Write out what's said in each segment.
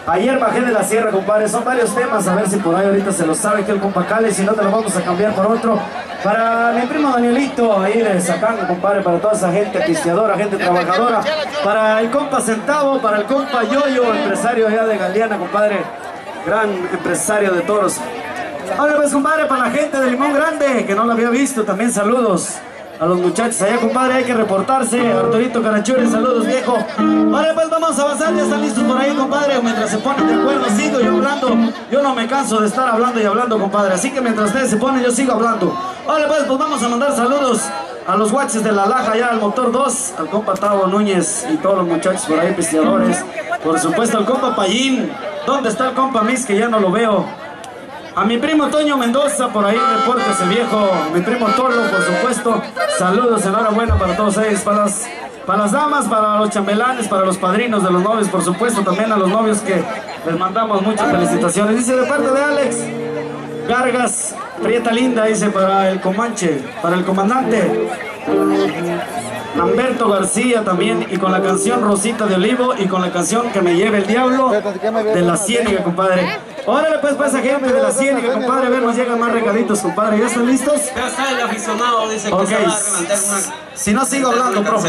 Ayer bajé de la sierra, compadre. Son varios temas, a ver si por ahí ahorita se lo sabe que el compa Cali, si no te lo vamos a cambiar por otro. Para mi primo Danielito, ahí de Sacando, compadre, para toda esa gente pisteadora, gente trabajadora. Para el compa Centavo, para el compa Yoyo, empresario allá de Galeana, compadre. Gran empresario de toros. Ahora pues, compadre, para la gente de Limón Grande, que no lo había visto, también saludos. A los muchachos allá, compadre, hay que reportarse. Arturito Carachuri, saludos, viejo. Ahora pues vamos a avanzar, ya están listos por ahí, compadre. Mientras se ponen de acuerdo, sigo yo hablando. Yo no me canso de estar hablando y hablando, compadre. Así que mientras ustedes se ponen, yo sigo hablando. Ahora pues vamos a mandar saludos a los guaches de la Laja, allá al Motor 2, al compa Tavo Núñez y todos los muchachos por ahí, pisteadores. Por supuesto, al compa Payín. ¿Dónde está el compa Mis, que ya no lo veo? A mi primo Toño Mendoza, por ahí, repórtese, viejo. Mi primo Tolo, por supuesto. Saludos, enhorabuena para todos ellos, para las damas, para los chambelanes, para los padrinos de los novios, por supuesto, también a los novios que les mandamos muchas felicitaciones. Dice de parte de Alex Gargas, Prieta Linda, dice para el Comanche, para el comandante Lamberto García también, y con la canción Rosita de Olivo y con la canción Que me lleve el diablo de la Ciénaga, compadre. Órale pues esa gente de la Ciénaga, compadre, a ver, nos llegan más recaditos, compadre. ¿Ya están listos? Ya está el aficionado, dice que se va a levantar una... Si no sigo hablando, profe.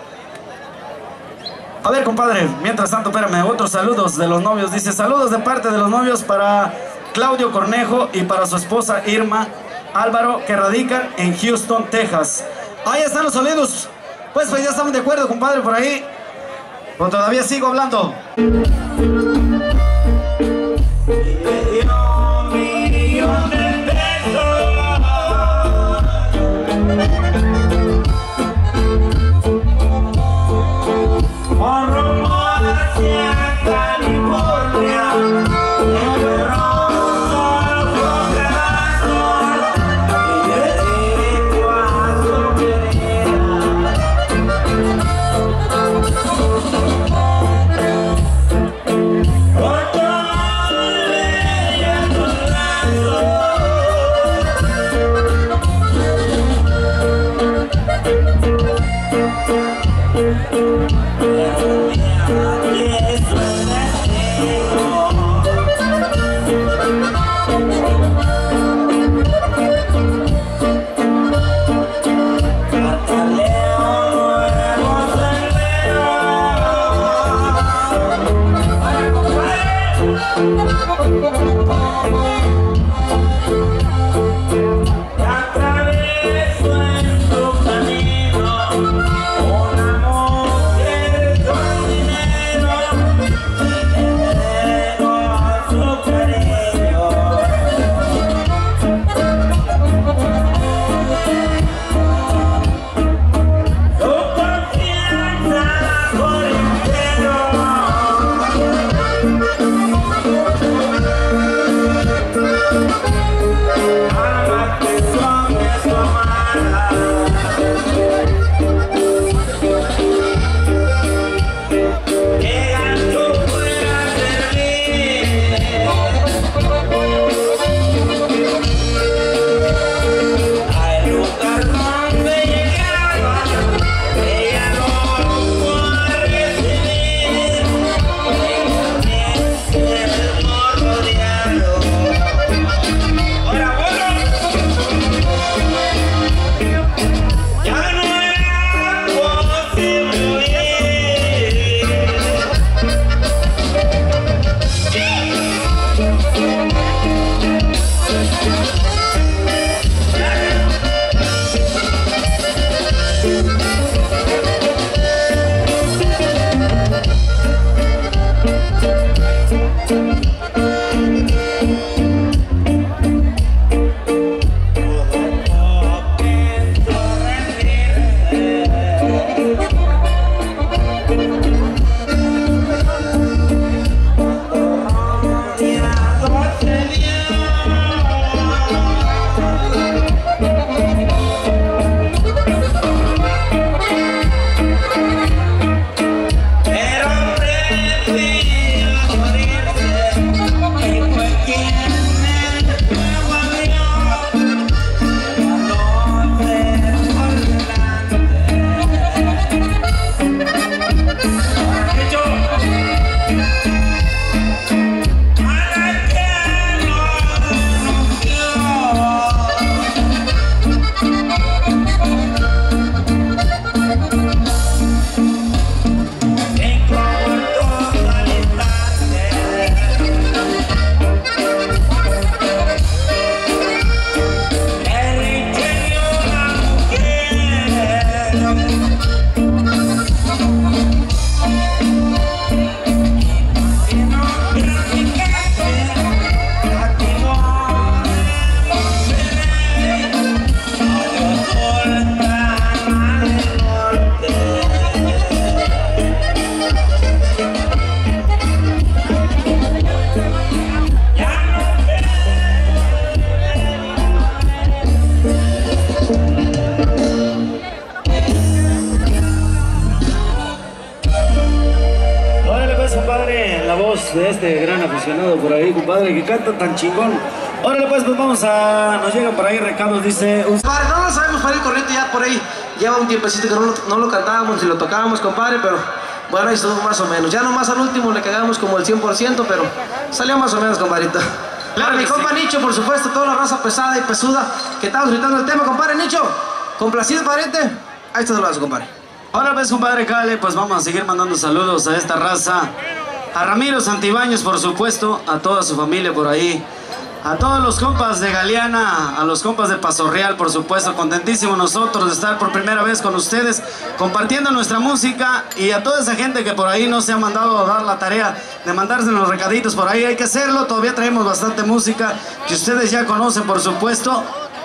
A ver, compadre, mientras tanto, espérame, otros saludos de los novios. Dice, saludos de parte de los novios para Claudio Cornejo y para su esposa Irma Álvaro, que radican en Houston, Texas. Ahí están los saludos. Pues ya estamos de acuerdo, compadre, por ahí. Pero todavía sigo hablando. De este gran aficionado por ahí, compadre, que canta tan chingón. Órale pues, vamos a... Nos llegan por ahí recados, dice... Compadre, no lo sabemos para ir corriente ya por ahí. Lleva un tiempecito que no lo cantábamos y lo tocábamos, compadre, pero... Bueno, ahí estuvo más o menos. Ya nomás al último le cagamos como el 100%, pero... Salió más o menos, compadrito. Claro, mi compa Nicho, por supuesto, toda la raza pesada y pesuda que estamos gritando el tema, compadre Nicho. Complacido, pariente. Ahí está el brazo, compadre. Ahora pues, compadre Cale, pues vamos a seguir mandando saludos a esta raza. A Ramiro Santibáñez, por supuesto, a toda su familia por ahí, a todos los compas de Galeana, a los compas de Paso Real, por supuesto, contentísimos nosotros de estar por primera vez con ustedes, compartiendo nuestra música, y a toda esa gente que por ahí no se ha mandado a dar la tarea de mandarse los recaditos por ahí, hay que hacerlo, todavía traemos bastante música que ustedes ya conocen, por supuesto.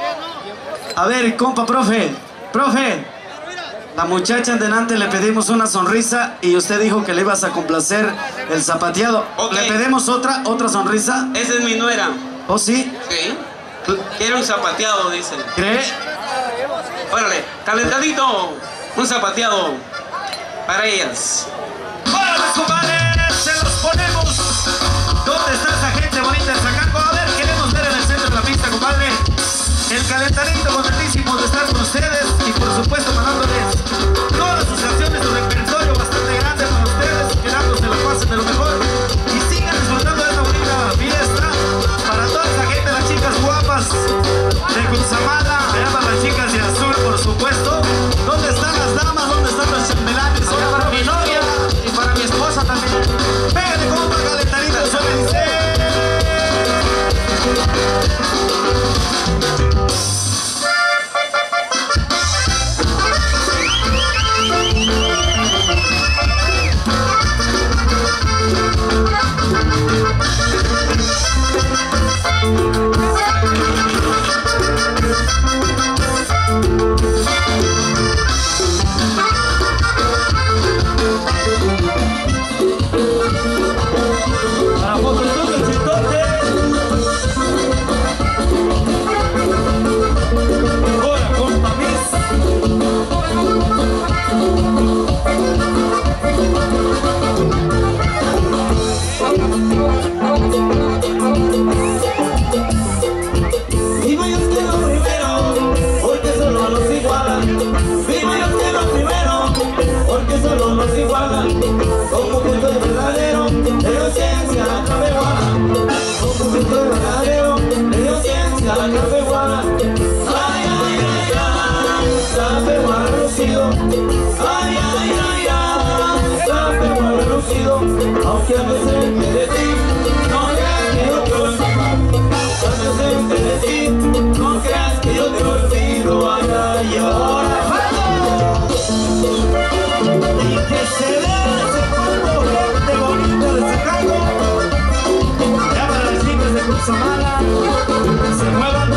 A ver, compa, profe, la muchacha en delante le pedimos una sonrisa y usted dijo que le ibas a complacer el zapateado. Okay. ¿Le pedimos otra sonrisa? Esa es mi nuera. ¿Oh, sí? Sí. Quiero un zapateado, dicen. ¿Cree? Órale, calentadito. Un zapateado para ellas. ¡Órale, compadre! ¡Se los ponemos! ¿Dónde está esa gente bonita de Zacanco? A ver, queremos ver en el centro de la pista, compadre. El calentadito, contentísimo de estar con ustedes y por supuesto mandándoles todas sus canciones, su repertorio bastante grande para ustedes, esperando se la pasen de lo mejor y sigan disfrutando de esta bonita fiesta para toda esa gente, las chicas guapas de Cutzamala, allá para las chicas de azul, por supuesto. ¿Dónde están las damas? ¿Dónde están los chambelanes? Allá para mi novia y para mi esposa también. Pégale como para calentadito, suele dice. Aunque a veces de ti no creas que yo te olvido, a veces de ti no creas que yo te olvido, ay, ay, ahora Y que se vea ese cuerpo, gente bonita de Zacanco. Ya para las chicas de Cutzamala, que se muevan.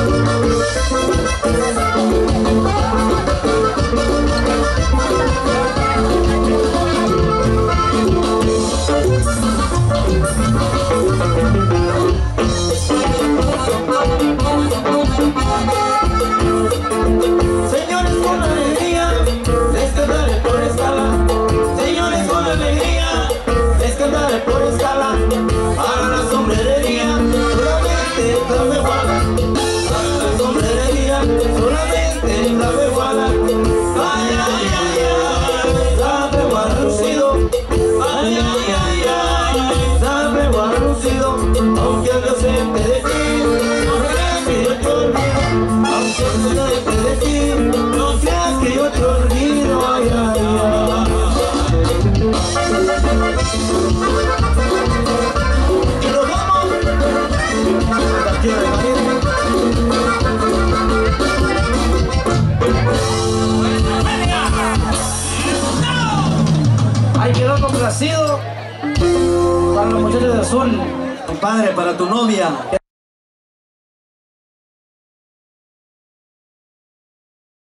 Ahí quedó complacido para los muchachos de azul. Compadre, para tu novia.